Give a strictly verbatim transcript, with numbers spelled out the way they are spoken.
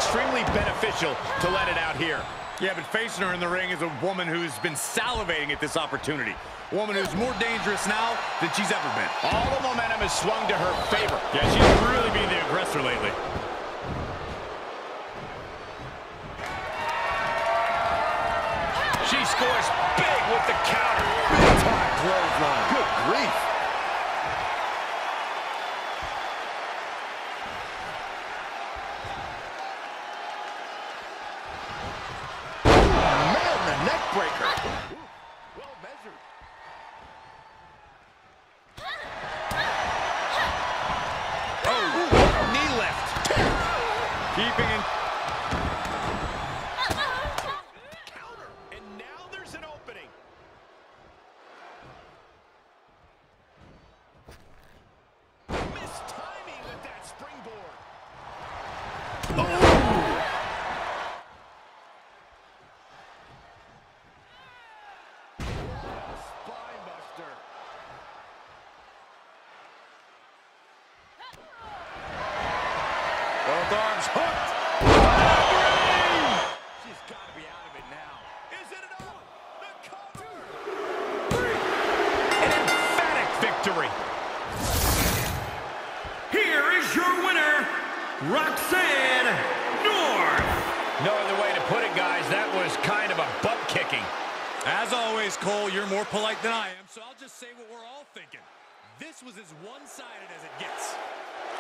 extremely beneficial to let it out here. Yeah, but facing her in the ring is a woman who's been salivating at this opportunity. A woman who's more dangerous now than she's ever been. All the momentum has swung to her favor. Yeah, she's really being the aggressor lately. She scores big with the counter. Big time clothesline. Good grief. Man, the neck breaker. Well measured. Oh, knee lift. Keeping in. Both arms hooked. She's got to be out of it now. Is it enough? The cover. An emphatic victory. Here is your winner, Roxanne North. No other way to put it, guys. That was kind of a butt kicking. As always, Cole, you're more polite than I am, so I'll just say what we're all thinking. This was as one-sided as it gets.